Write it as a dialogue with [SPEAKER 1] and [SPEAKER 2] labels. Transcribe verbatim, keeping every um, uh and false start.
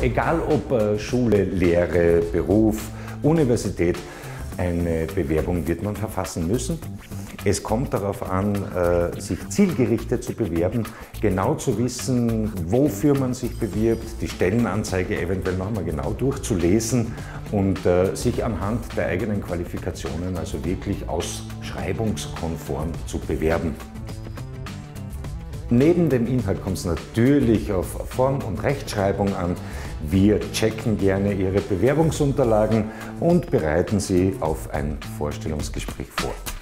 [SPEAKER 1] Egal ob Schule, Lehre, Beruf, Universität, eine Bewerbung wird man verfassen müssen. Es kommt darauf an, sich zielgerichtet zu bewerben, genau zu wissen, wofür man sich bewirbt, die Stellenanzeige eventuell nochmal genau durchzulesen und sich anhand der eigenen Qualifikationen also wirklich ausschreibungskonform zu bewerben. Neben dem Inhalt kommt es natürlich auf Form- und Rechtschreibung an. Wir checken gerne Ihre Bewerbungsunterlagen und bereiten Sie auf ein Vorstellungsgespräch vor.